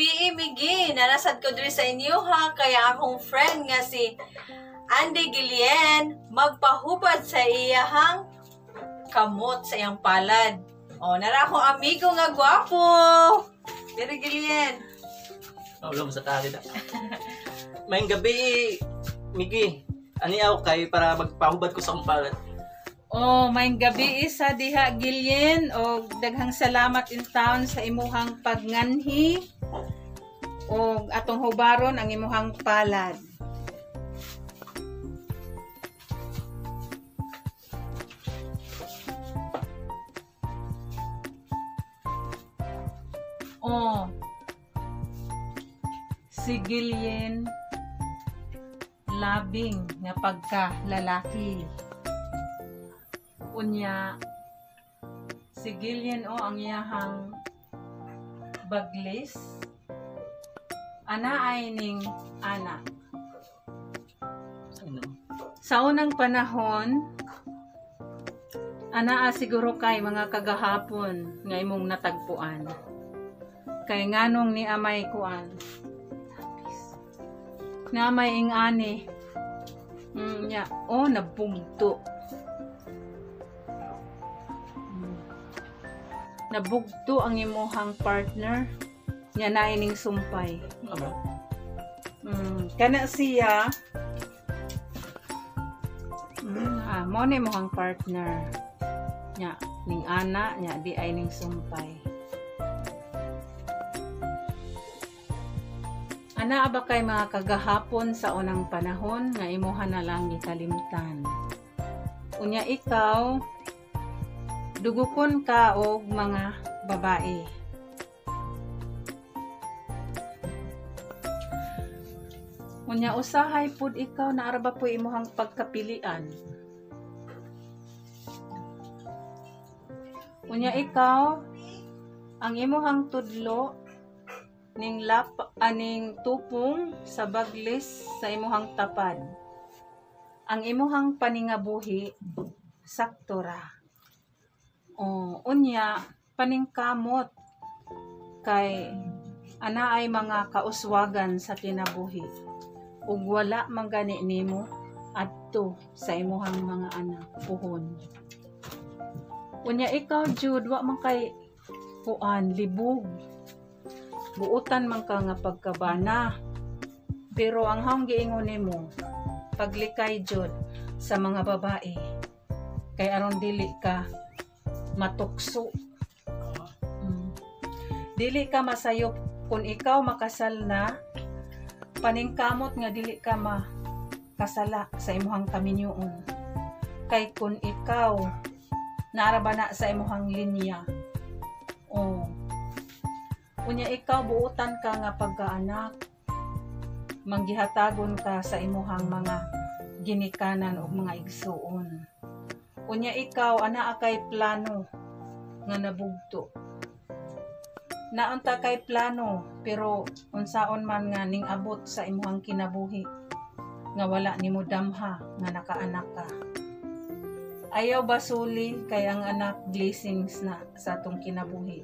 gabi, Migi. Narasad ko diri sa inyo ha. Kaya akong friend nga si Andy Gillian magpahubad sa iyahang kamot sa iyang palad. O, nara akong amigo nga gwapo. Diri Gillian. Ulam sa tali na. Mayang gabi, Migi. Ani ako kay para magpahubad ko sa akong palad. Oh, mayang gabi isa diha Gillian o daghang salamat in town sa imuhang pagnganhi o atong hubaron ang imuhang palad. Oh, si Gillian labing nga pagka lalaki. Unya, si Gillian o ang iyahang baglis, ana ay ning anak. Sa unang panahon, ana siguro kay mga kagahapon nga imong natagpuan. Kay nganong ni amay kuan. Na may ingani. Nabugto. Nabugto ang imuhang partner nya na ining sumpay. Kana siya mo ni imuhang partner nya ning ana nya di ay ning sumpay. Ana ba kay mga kagahapon sa unang panahon nga imuha na lang gikalimtan. Unya ikaw dugukon ka og mga babae. Unya usahay pud ikaw na araba po imuhang pagkapilian. Unya ikaw ang imuhang tudlo ning aning tupong sa baglis sa imuhang tapad. Ang imuhang paningabuhi sakto ra. Unya paningkamot kay ana ay mga kauswagan sa kinabuhi ug wala man gani nimo adto sa imuhang mga anak puhon. Unya ikaw jud wa man kay kuan libog. Buutan man ka nga pagkabana. Pero ang haong giingon nimo paglikay jud sa mga babae kay aron dili ka matukso. Dili ka masayop kung ikaw makasal na, paningkamot nga dili ka makasala sa imuhang kaminyoon. Kay kung ikaw naaraba na sa imuhang linya, unya ikaw buutan ka nga pagkaanak, manggihatagon ka sa imuhang mga ginikanan o mga igsuon. Unya ikaw ana kay plano nga nabugto. Naunta kay plano pero unsaon man nga ning abot sa imuhang kinabuhi nga wala nimo damha nga nakaanak ka. Ayaw basuli kay ang anak blessings na sa atong kinabuhi.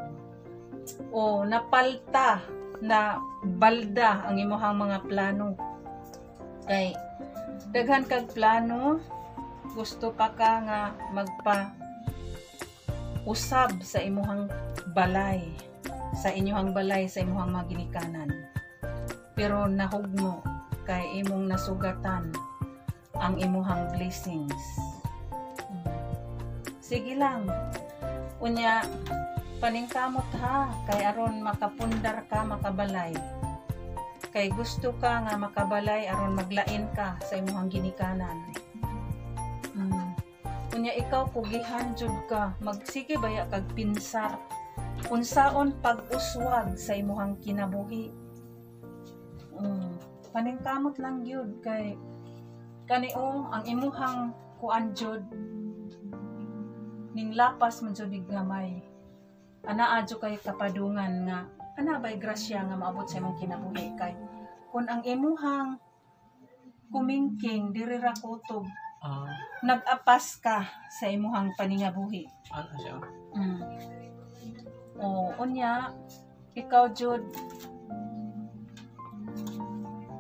O napalta na balda ang imuhang mga plano. Kay daghan kag plano, gusto pa ka nga usab sa imuhang balay, sa inyuhang balay, sa imuhang mga ginikanan. Pero nahugno kay imong nasugatan ang imuhang blessings. Sige lang. Unya paningkamot ha, kay aron makapundar ka, makabalay. Kay gusto ka nga makabalay aron maglain ka sa imuhang ginikanan. Unya ikaw pugihan jud ka, magsige baya kag pinsar. Unsaon pag-uswag sa imuhang kinabuhi. Paningkamot lang gyud kay kaniong ang imuhang kuan jud ning lapas man jud gamay. Ana adyo kay kapadungan nga ana bay grasya nga maabot sa imong kinabuhi kay kun ang imuhang kumingking diri ra kutob nag-apas ka sa imuhang paningabuhi. Ano siya? Unya ikaw jud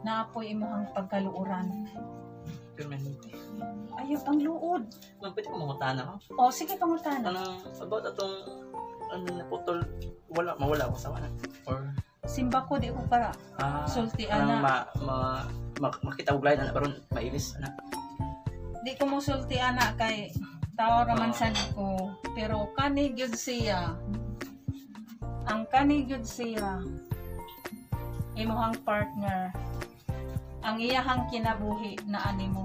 naapoy imuhang pagkaluuran. Permanente. Ayaw pang luod. Ma'am, pwede ko mangutana ko? O sige pangutana. Anong, about atong, naputol, mawala ko sa wala. Or, Simba ko di ko para sulti parang ana. makita ko blind, ana, parang mailis, ana. Di ko mo sulti ana kay tao raman sad ko. Pero kani gyud siya. Ang kani gyud siya. Imuhang partner. Ang iyahang kinabuhi na animo.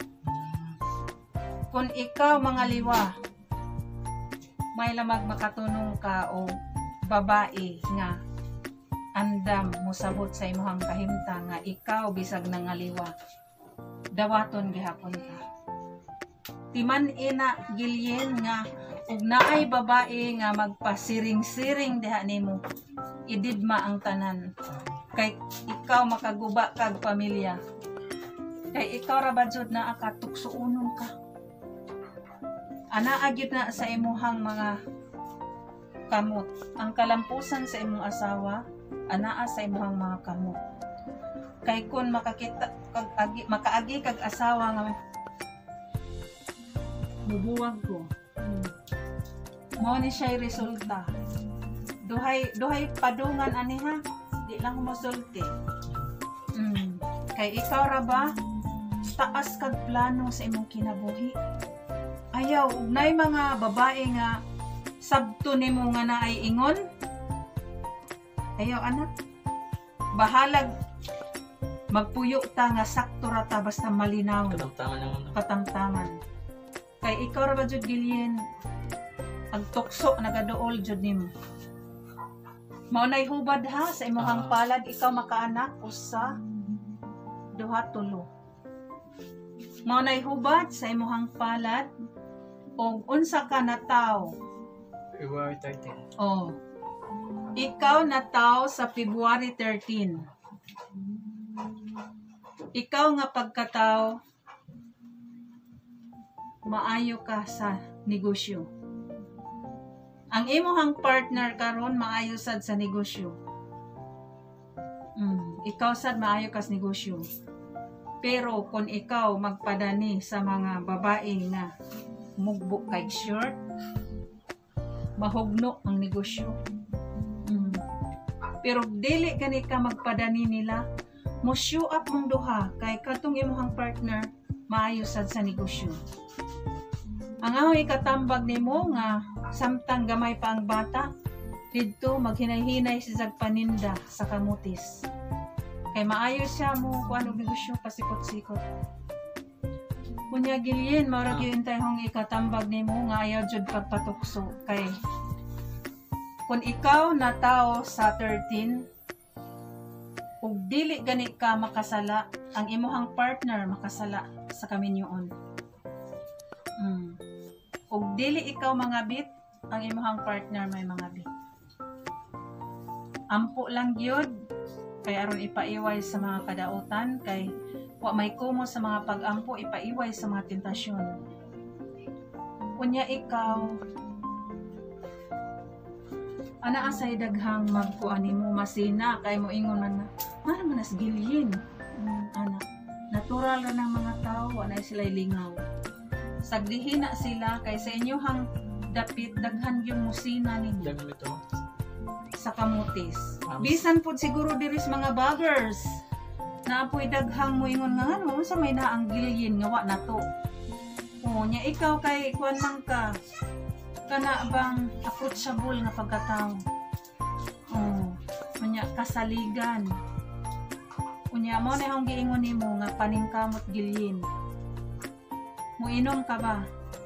Kung ikaw mga liwa, may lamag makatunong ka o babae nga andam musabot sa imuhang kahimtang nga ikaw bisag nangaliwa, dawaton gihapon ka. Timan ina Gilien nga ug naay babae nga magpasiring-siring diha nimo, ididma ang tanan. Kay ikaw makaguba kag pamilya. Kay ikaw ra badsud na akatuksuunon ka. Ana agyud na sa imuhang mga kamot. Ang kalampusan sa imong asawa, anaa sa imuhang mga kamot. Kay kun makakita makaagi kag asawa nga mubuwag ko. Mao ni siya resulta. Duhay padungan ani ha. Di lang masulti. Kay ikaw ra ba taas kag plano sa imong kinabuhi. Ayaw ug nay mga babae nga sabto nimo nga naay ingon. Ayaw anak. Bahalag magpuyo ta nga sakto ra ta basta malinaw. Katamtaman naman. Katamtaman. Kay ikaw ra ba jud Gilien ang tukso nagaduol jud nimo. Maunay hubad ha sa imuhang palad ikaw makaanak usa duha tulo. Maunay hubad sa imuhang palad og unsa ka na tawo. February 13. Oh. Ikaw na tawo sa February 13. Ikaw nga pagkatawo maayo ka sa negosyo. Ang imuhang partner karon maayo sad sa negosyo. Ikaw sad maayo ka sa negosyo. Pero kung ikaw magpadani sa mga babae na mugbo kay short, mahugno ang negosyo. Pero dili gani ka magpadani nila, mo show up mong duha kay katong imuhang partner maayo sad sa negosyo. Ang ahoy katambag nimo nga samtang gamay pa ang bata, didto maghinay-hinay si paninda sa kamutis. Kay maayo siya mo kuan og negosyo pasikot-sikot. Kunya Gilien, mao gyud intayhong ikatambag nimo nga ayaw jud pagpatukso kay kung ikaw na tao sa 13 ug dili gani ka makasala, ang imuhang partner makasala sa kaminyoon. Ug dili ikaw mangabit, ang imuhang partner may mangabit. Ampo lang gyud kay aron ipaiway sa mga kadautan, kay wa may kumo sa mga pag-ampo, ipaiway sa mga tentasyon. Kunya ikaw ana asay daghang magkuan nimo masina kay mo ingon man na manas Gilien. Ana natural ra ng mga tao, wa na sila lingaw. Sagdihin na sila kay sa inyohang dapit daghan yung musina ninyo Daghan ito. sa kamutis. Bisan pud siguro diris mga buggers na apoy daghang mo ingon nga ano sa may naang Gilien nga wa na to. Nya ikaw kay kuan man ka kana bang approachable nga pagkatao. Nya kasaligan. Unya mo na hong giingon nimo nga paningkamot Gilien. Muinom ka ba?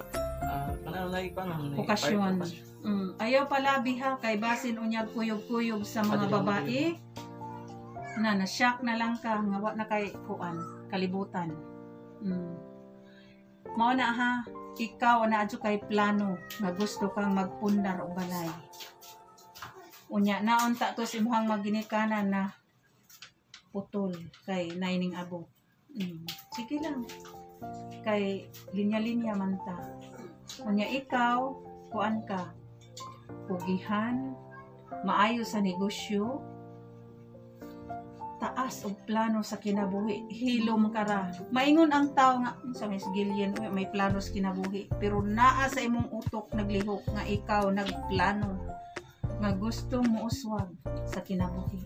Okasyon. Ayaw pala biha kay basin unyag kuyog-kuyog sa mga babae. Na-shock na lang ka nga wa na kay kuan kalibutan. Mao na ha, ikaw na adyo kay plano nga gusto kang magpundar o balay. Unya naon ta to imuhang maginikanan na putol kay naining abo. Sige lang. Kay linya-linya man ta. Unya ikaw, kuan ka, pugihan, maayo sa negosyo, taas og plano sa kinabuhi. Hilom ka ra. Maingon ang tao nga sa Miss Gillian, "Uy, may plano sa kinabuhi." Pero naa sa imong utok naglihok nga ikaw nagplano nga gusto mo uswag sa kinabuhi.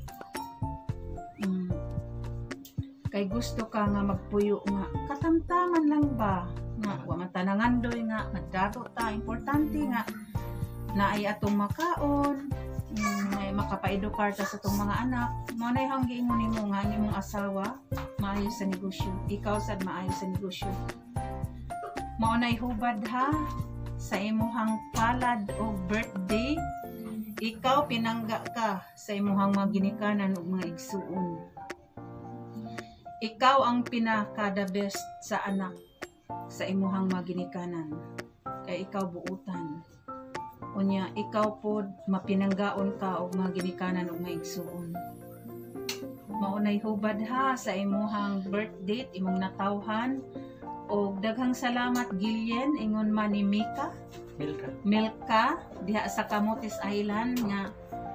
Kay gusto ka nga magpuyo nga katamtaman lang ba nga wa man tanangandoy nga madaro ta, importante nga naay atong makaon, may makapaedukar ta sa atong mga anak. Mao nay hang giingon nimo nga ang imong asawa maayo sa negosyo, ikaw sad maayo sa negosyo. Mao nay hubad ha sa imong palad o birthday. Ikaw pinangga ka sa imong mga ginikanan ug mga igsuon. Ikaw ang pinaka-the best sa anak sa imuhang mga ginikanan. Kay ikaw buutan. Unya, ikaw pod mapinanggaon ka og mga ginikanan og maigsuon. Maunay hubad ha sa imuhang birthday, imong natawhan. Og daghang salamat Gillian, ingon man ni Milka diha sa Camotes Island nga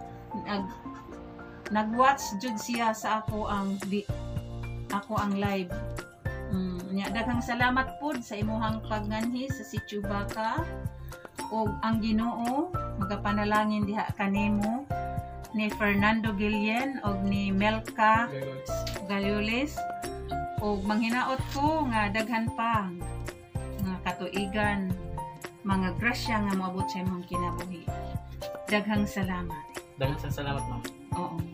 nag-watch jud siya sa ako ang live. Nya daghang salamat pud sa imuhang pagnganhi sa Sitio Baca, og ang Ginoo magapanalangin diha kanimo ni Fernando Gillian og ni Melka Galioles, og manghinaot ko nga daghan pa nga katuigan, mga grasya nga moabot sa imong kinabuhi. Daghang salamat. Daghang salamat, ma'am. Oo.